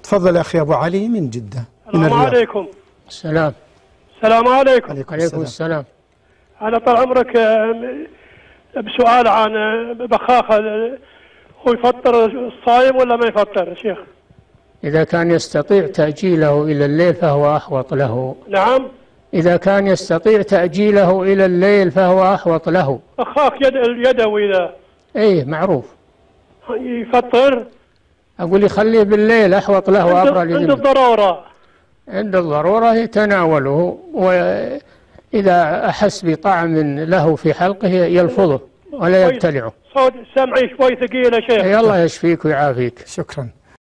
تفضل يا أخي أبو علي من جدة. السلام عليكم. السلام. السلام عليكم. عليكم السلام. أنا طال عمرك بسؤال عن بخاخة، هو يفطر الصايم ولا ما يفطر يا شيخ؟ إذا كان يستطيع تأجيله إلى الليل فهو أحوط له. نعم. إذا كان يستطيع تأجيله إلى الليل فهو أحوط له. بخاخ اليدوي ذا. إيه معروف. يفطر. أقول يخليه بالليل أحوط له وأبرى. عند الضرورة. عند الضرورة يتناوله، وإذا أحس بطعم له في حلقه يلفظه ولا يبتلعه. صوت سمعي شوي ثقيل يا شيخ. الله يشفيك ويعافيك. شكرا.